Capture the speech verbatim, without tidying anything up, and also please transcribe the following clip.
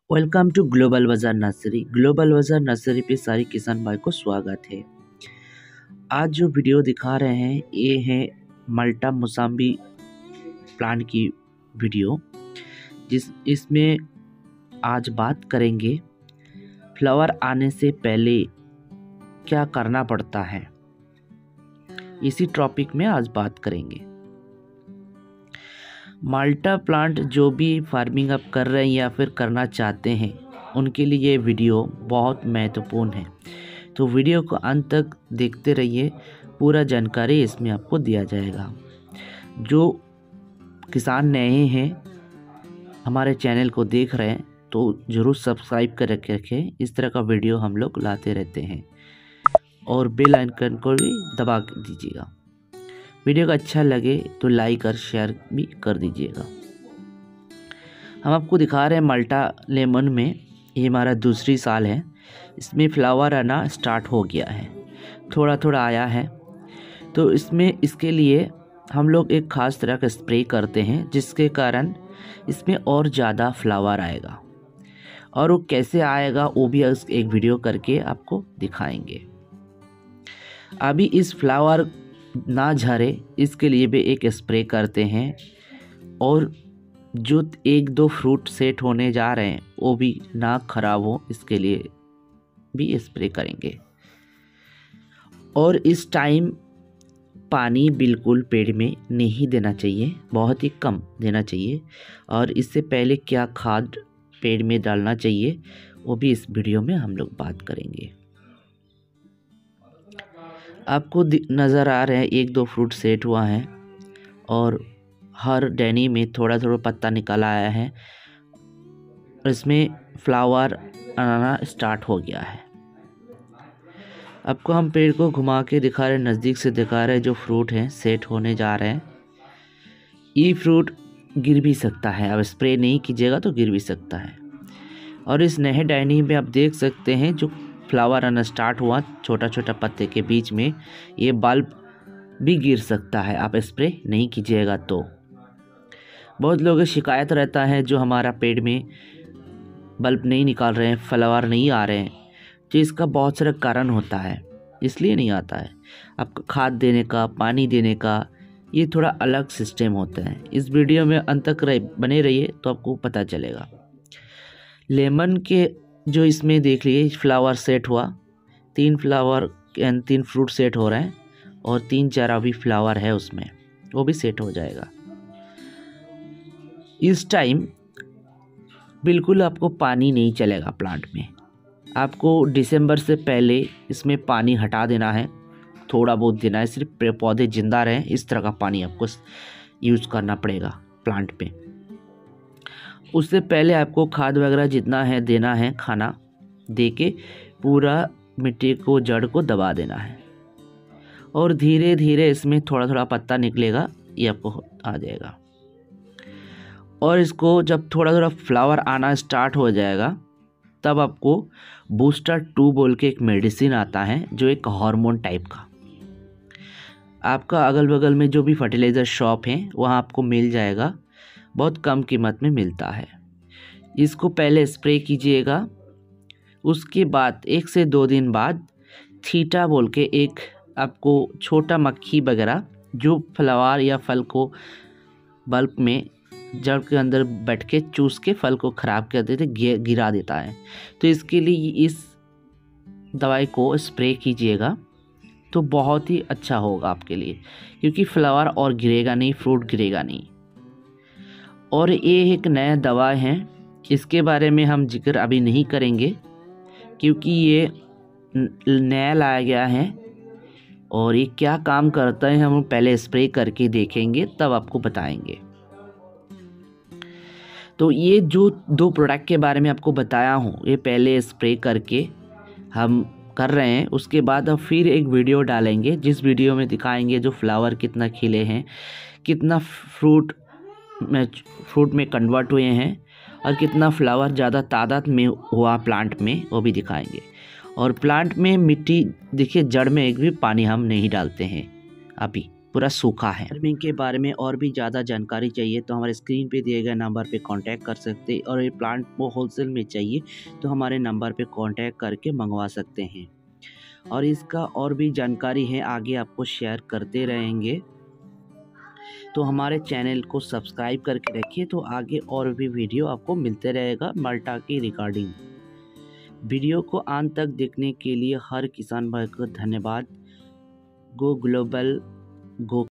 Welcome to global Bazaar nursery. Global Bazaar nursery पे सारे किसान भाई को स्वागत है। आज जो वीडियो दिखा रहे हैं ये है माल्टा मौसम्बी प्लांट की वीडियो, जिस इसमें आज बात करेंगे फ्लावर आने से पहले क्या करना पड़ता है। इसी टॉपिक में आज बात करेंगे। माल्टा प्लांट जो भी फार्मिंग आप कर रहे हैं या फिर करना चाहते हैं उनके लिए ये वीडियो बहुत महत्वपूर्ण है, तो वीडियो को अंत तक देखते रहिए। पूरा जानकारी इसमें आपको दिया जाएगा। जो किसान नए हैं हमारे चैनल को देख रहे हैं तो ज़रूर सब्सक्राइब कर रखे रखें। इस तरह का वीडियो हम लोग लाते रहते हैं और बेल आइकन को भी दबा दीजिएगा। वीडियो का अच्छा लगे तो लाइक और शेयर भी कर दीजिएगा। हम आपको दिखा रहे हैं माल्टा लेमन में, ये हमारा दूसरी साल है। इसमें फ्लावर आना स्टार्ट हो गया है, थोड़ा थोड़ा आया है। तो इसमें इसके लिए हम लोग एक ख़ास तरह का स्प्रे करते हैं जिसके कारण इसमें और ज़्यादा फ्लावर आएगा। और वो कैसे आएगा वो भी एक वीडियो करके आपको दिखाएंगे। अभी इस फ्लावर ना झरे इसके लिए भी एक स्प्रे करते हैं, और जो एक दो फ्रूट सेट होने जा रहे हैं वो भी ना खराब हो इसके लिए भी स्प्रे करेंगे। और इस टाइम पानी बिल्कुल पेड़ में नहीं देना चाहिए, बहुत ही कम देना चाहिए। और इससे पहले क्या खाद पेड़ में डालना चाहिए वो भी इस वीडियो में हम लोग बात करेंगे। आपको नज़र आ रहे हैं एक दो फ्रूट सेट हुआ है और हर डैनी में थोड़ा थोड़ा पत्ता निकल आया है। इसमें फ्लावर आना स्टार्ट हो गया है। आपको हम पेड़ को घुमा के दिखा रहे हैं, नज़दीक से दिखा रहे हैं। जो फ्रूट हैं सेट होने जा रहे हैं। ये फ्रूट गिर भी सकता है, अब स्प्रे नहीं कीजिएगा तो गिर भी सकता है। और इस नए डैनी में आप देख सकते हैं जो फ्लावर आना स्टार्ट हुआ, छोटा छोटा पत्ते के बीच में ये बल्ब भी गिर सकता है, आप स्प्रे नहीं कीजिएगा तो। बहुत लोगों की शिकायत रहता है जो हमारा पेड़ में बल्ब नहीं निकाल रहे हैं, फ्लावर नहीं आ रहे हैं, तो इसका बहुत सारा कारण होता है, इसलिए नहीं आता है। आपका खाद देने का, पानी देने का ये थोड़ा अलग सिस्टम होता है। इस वीडियो में अंत तक रह, बने रहिए तो आपको पता चलेगा। लेमन के जो इसमें देख लीजिए फ्लावर सेट हुआ, तीन फ्लावर तीन फ्रूट सेट हो रहे हैं और तीन चार अभी फ्लावर है उसमें, वो भी सेट हो जाएगा। इस टाइम बिल्कुल आपको पानी नहीं चलेगा प्लांट में। आपको दिसंबर से पहले इसमें पानी हटा देना है, थोड़ा बहुत देना है, सिर्फ पौधे जिंदा रहें इस तरह का पानी आपको यूज़ करना पड़ेगा प्लांट पे। उससे पहले आपको खाद वगैरह जितना है देना है, खाना दे के पूरा मिट्टी को, जड़ को दबा देना है। और धीरे धीरे इसमें थोड़ा थोड़ा पत्ता निकलेगा, ये आपको आ जाएगा। और इसको जब थोड़ा थोड़ा फ्लावर आना स्टार्ट हो जाएगा तब आपको बूस्टर टू बोल के एक मेडिसिन आता है जो एक हार्मोन टाइप का, आपका अगल बगल में जो भी फर्टिलाइज़र शॉप है वहाँ आपको मिल जाएगा, बहुत कम कीमत में मिलता है। इसको पहले स्प्रे कीजिएगा। उसके बाद एक से दो दिन बाद थीटा बोल के एक आपको छोटा मक्खी वगैरह जो फ्लावर या फल को बल्ब में जड़ के अंदर बैठ के चूस के फल को ख़राब कर देते, गिरा देता है। तो इसके लिए इस दवाई को स्प्रे कीजिएगा तो बहुत ही अच्छा होगा आपके लिए, क्योंकि फ्लावर और गिरेगा नहीं, फ्रूट गिरेगा नहीं। और ये एक नया दवा है, इसके बारे में हम जिक्र अभी नहीं करेंगे क्योंकि ये नया लाया गया है। और ये क्या काम करता है हम पहले स्प्रे करके देखेंगे तब आपको बताएंगे। तो ये जो दो प्रोडक्ट के बारे में आपको बताया हूँ, ये पहले स्प्रे करके हम कर रहे हैं। उसके बाद अब फिर एक वीडियो डालेंगे जिस वीडियो में दिखाएंगे जो फ्लावर कितना खिले हैं, कितना फ्रूट में फ्रूट में कन्वर्ट हुए हैं और कितना फ्लावर ज़्यादा तादाद में हुआ प्लांट में, वो भी दिखाएंगे। और प्लांट में मिट्टी देखिए, जड़ में एक भी पानी हम नहीं डालते हैं अभी, पूरा सूखा है। फार्मिंग के बारे में और भी ज़्यादा जानकारी चाहिए तो हमारे स्क्रीन पे दिए गए नंबर पे कांटेक्ट कर सकते हैं, और ये प्लांट वो होलसेल में चाहिए तो हमारे नंबर पे कांटेक्ट करके मंगवा सकते हैं। और इसका और भी जानकारी है आगे आपको शेयर करते रहेंगे, तो हमारे चैनल को सब्सक्राइब करके रखिए, तो आगे और भी वीडियो आपको मिलते रहेगा माल्टा की रिगार्डिंग। वीडियो को अंत तक देखने के लिए हर किसान भाई को धन्यवाद। गो ग्लोबल, गो